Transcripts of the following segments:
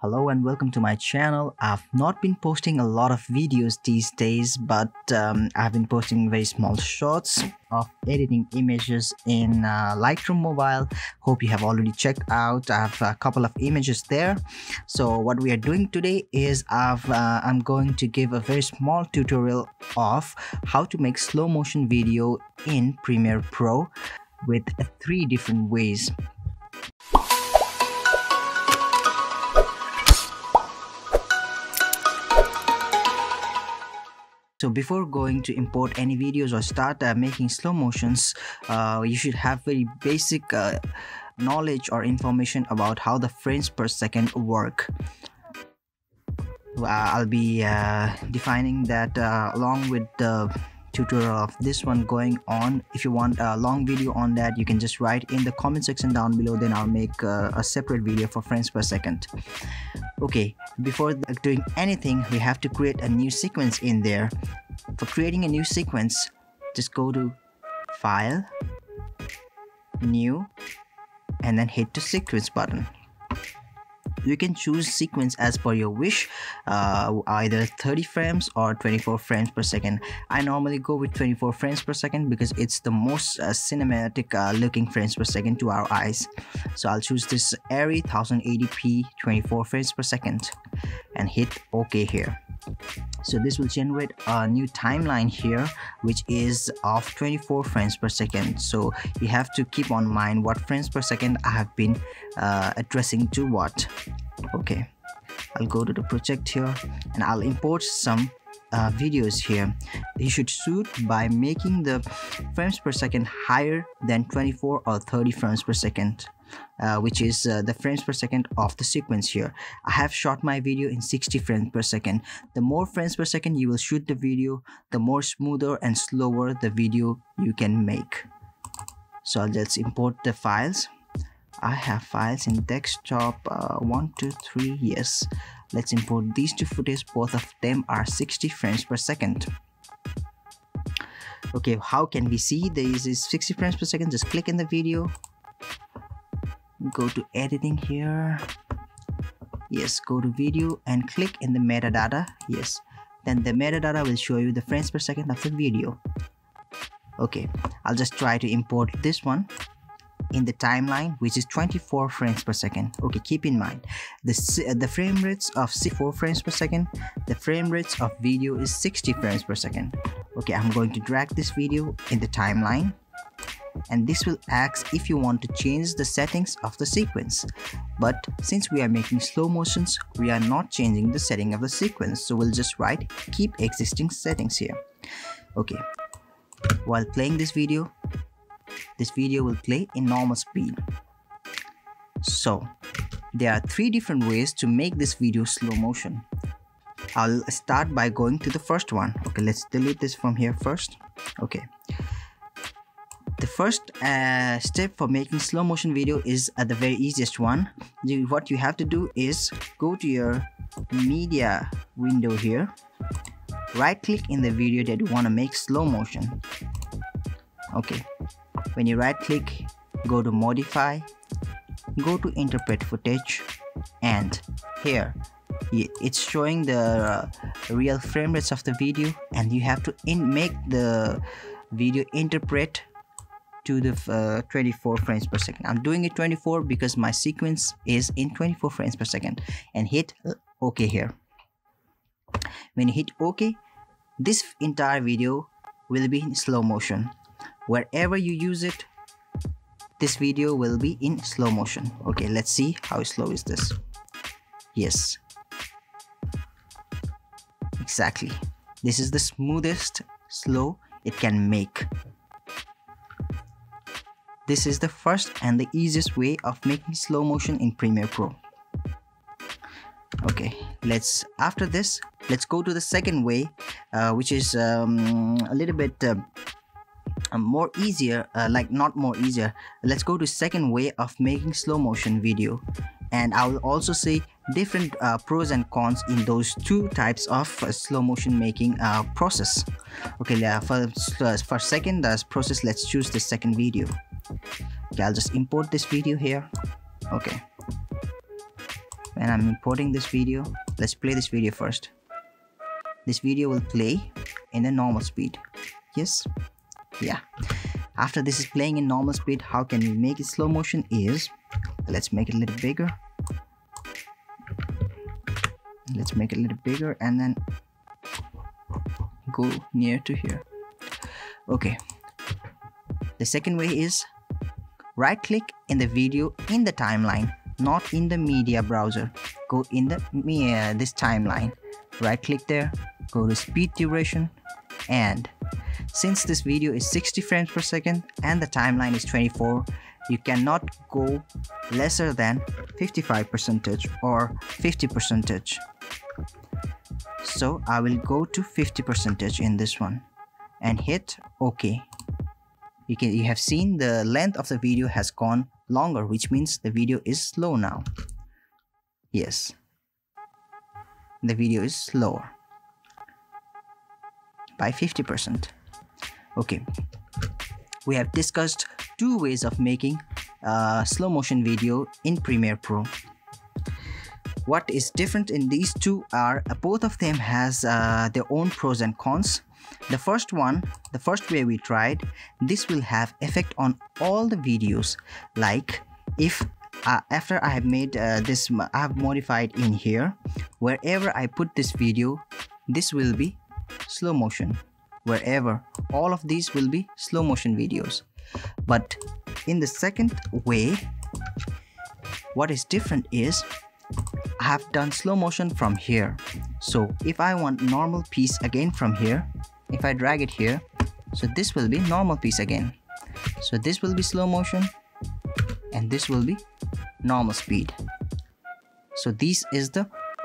Hello and welcome to my channel. I've not been posting a lot of videos these days, but I've been posting very small shorts of editing images in Lightroom Mobile. Hope you have already checked out. I have a couple of images there. So what we are doing today is I'm going to give a very small tutorial of how to make slow motion video in Premiere Pro with 3 different ways. So before going to import any videos or start making slow motions, you should have very basic knowledge or information about how the frames per second work. I'll be defining that along with the tutorial of this one going on. If you want a long video on that, you can just write in the comment section down below, then I'll make a separate video for frames per second. Okay, before doing anything, we have to create a new sequence in there. For creating a new sequence, just go to File, New, and then hit the Sequence button. You can choose sequence as per your wish, either 30 frames or 24 frames per second. I normally go with 24 frames per second because it's the most cinematic looking frames per second to our eyes. So I'll choose this ARRI 1080p 24 frames per second and hit OK here. So this will generate a new timeline here, which is of 24 frames per second. So you have to keep on mind what frames per second I have been addressing to what. Okay, I'll go to the project here and I'll import some videos here. You should shoot by making the frames per second higher than 24 or 30 frames per second. Which is the frames per second of the sequence here. I have shot my video in 60 frames per second. The more frames per second you will shoot the video, the more smoother and slower the video you can make. So let's import the files. I have files in desktop 1, 2, 3. Yes, let's import these 2 footage. Both of them are 60 frames per second. Okay, how can we see this is 60 frames per second? Just click in the video, go to editing here. Yes, go to video and click in the metadata. Yes, then the metadata will show you the frames per second of the video. Okay, I'll just try to import this one in the timeline, which is 24 frames per second. Okay, keep in mind the frame rates of 4 frames per second, the frame rates of video is 60 frames per second. Okay, I'm going to drag this video in the timeline, and this will ask if you want to change the settings of the sequence. But since we are making slow motions, we are not changing the setting of the sequence, so we'll just write keep existing settings here. Okay, while playing this video will play in normal speed. So there are 3 different ways to make this video slow motion. I'll start by going to the first one. Okay, let's delete this from here first. Okay, the first step for making slow motion video is the very easiest one. What you have to do is go to your media window here, right click in the video that you want to make slow motion. Okay, when you right click, go to modify, go to interpret footage, and here it's showing the real frame rates of the video, and you have to make the video interpret to the 24 frames per second. I'm doing it 24 because my sequence is in 24 frames per second, and hit OK here. When you hit OK, this entire video will be in slow motion. Wherever you use it, this video will be in slow motion. Okay, let's see how slow is this. Yes, exactly, this is the smoothest slow it can make. This is the first and the easiest way of making slow motion in Premiere Pro. Okay, after this, let's go to the second way, which is a little bit more easier, not more easier. Let's go to second way of making slow motion video, and I will also say different pros and cons in those 2 types of slow motion making process. Okay, for second process, let's choose the second video. Okay, I'll just import this video here. Okay, when I'm importing this video, let's play this video first. This video will play in a normal speed. Yes, yeah. After this is playing in normal speed, how can we make it slow motion is, let's make it a little bigger. Let's make it a little bigger and then go near to here. Okay. The second way is right click in the video in the timeline, not in the media browser. Go in the this timeline. Right click there, go to speed duration, and since this video is 60 frames per second and the timeline is 24, you cannot go lesser than 55% or 50%. So I will go to 50% in this one and hit OK. You have seen the length of the video has gone longer, which means the video is slow now. Yes, the video is slower by 50%. Okay, we have discussed two ways of making slow motion video in Premiere Pro. What is different in these two are both of them has their own pros and cons. The first way we tried, this will have effect on all the videos. Like if after I have made this, I have modified in here, wherever I put this video, this will be slow motion. Wherever, all of these will be slow motion videos. But in the second way, what is different is I have done slow motion from here. So if I want normal piece again from here, if I drag it here, so this will be normal piece again. So this will be slow motion and this will be normal speed. So this is the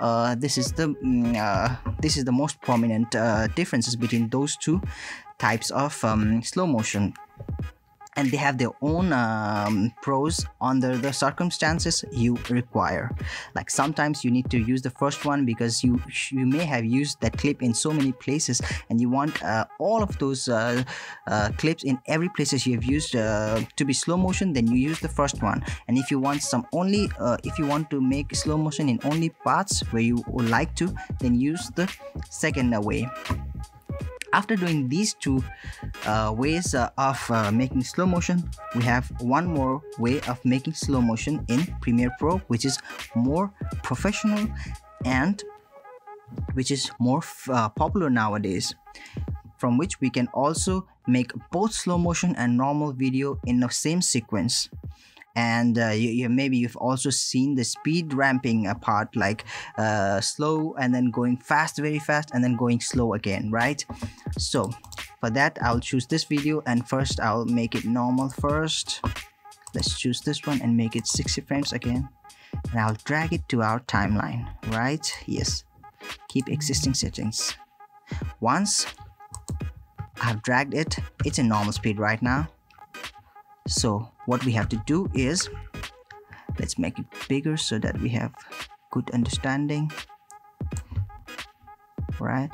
most prominent differences between those two types of slow motion, and they have their own pros under the circumstances you require. Like sometimes you need to use the first one because you may have used that clip in so many places and you want all of those clips in every places you have used to be slow motion, then you use the first one. And if you want if you want to make slow motion in only parts where you would like to, then use the second way. After doing these two ways of making slow motion, we have one more way of making slow motion in Premiere Pro, which is more professional and which is more popular nowadays, from which we can also make both slow motion and normal video in the same sequence. And maybe you've also seen the speed ramping part, like slow and then going fast, very fast, and then going slow again, right? So for that, I'll choose this video, and first I'll make it normal first. Let's choose this one and make it 60 frames again, and I'll drag it to our timeline, right? Yes, keep existing settings. Once I've dragged it, it's in normal speed right now. So what we have to do is, let's make it bigger so that we have good understanding, right?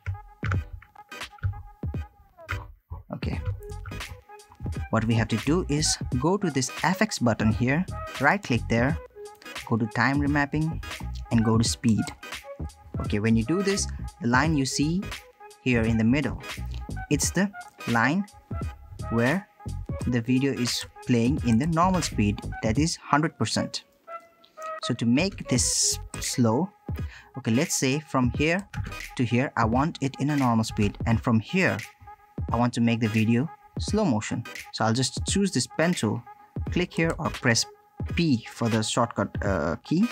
Okay, what we have to do is go to this FX button here, right click there, go to time remapping and go to speed. Okay, when you do this, the line you see here in the middle, it's the line where the video is playing in the normal speed, that is 100%. So to make this slow, okay, let's say from here to here I want it in a normal speed, and from here I want to make the video slow motion. So I'll just choose this pen tool, click here or press P for the shortcut key,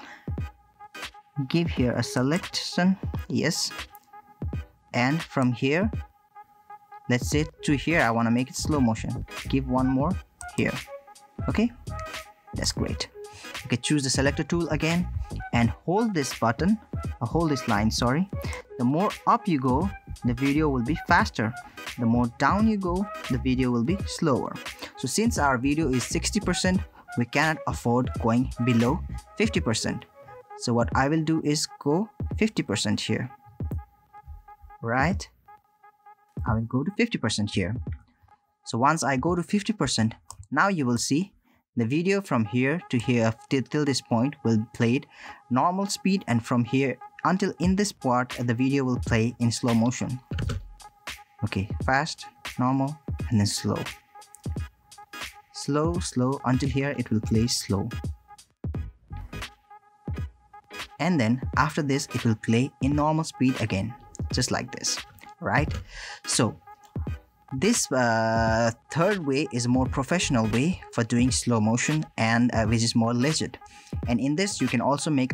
give here a selection, yes, and from here, let's say to here I want to make it slow motion, give one more here. Okay, that's great. Okay, choose the selector tool again and hold this button, hold this line, sorry. The more up you go, the video will be faster. The more down you go, the video will be slower. So since our video is 60%, we cannot afford going below 50%. So what I will do is go 50% here, right? I will go to 50% here. So once I go to 50%, now you will see The video from here to here till this point will play it normal speed, and from here until in this part the video will play in slow motion. Okay, fast, normal, and then slow. Slow, slow, until here it will play slow. And then after this it will play in normal speed again, just like this, right? So this third way is a more professional way for doing slow motion, and which is more legit. And in this you can also make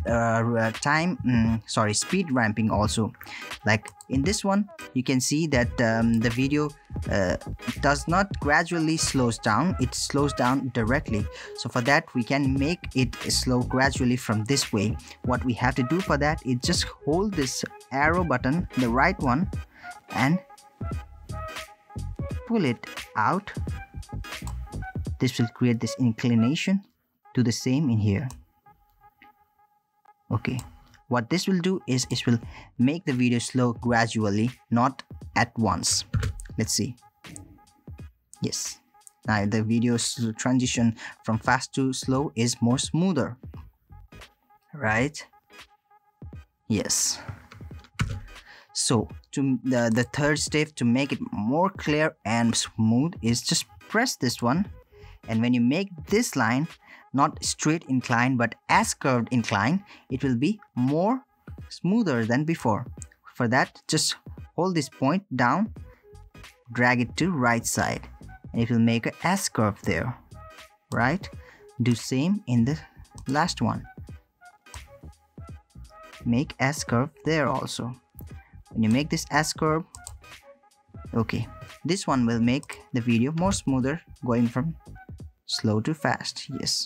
speed ramping also. Like in this one you can see that the video does not gradually slows down, it slows down directly. So for that we can make it slow gradually from this way. What we have to do for that is just hold this arrow button, the right one, and pull it out. This will create this inclination. Do the same in here. Okay, what this will do is it will make the video slow gradually, not at once. Let's see. Yes, now the video transition from fast to slow is more smoother, right? Yes. So to the third step to make it more clear and smooth is just press this one, and when you make this line not straight incline but as curved incline, it will be more smoother than before. For that, just hold this point down, drag it to right side, and it will make a S curve there, right? Do same in the last one. Make S curve there also. When you make this S curve, okay, this one will make the video more smoother, going from slow to fast. Yes,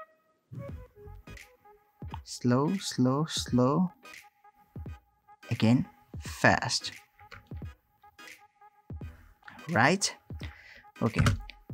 slow, slow, slow, again fast, right? Okay,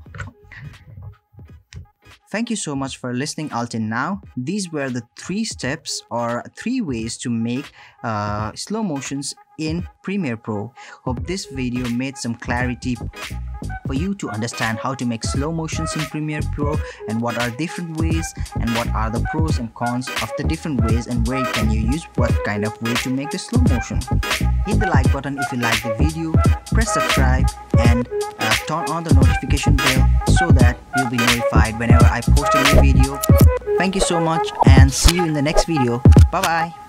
thank you so much for listening until now. These were the 3 steps or 3 ways to make slow motions in Premiere Pro. Hope this video made some clarity for you to understand how to make slow motions in Premiere Pro, and what are different ways, and what are the pros and cons of the different ways, and where can you use what kind of way to make the slow motion. Hit the like button if you like the video, press subscribe, and turn on the notification bell so that you'll be notified whenever I post a new video. Thank you so much, and see you in the next video. Bye bye.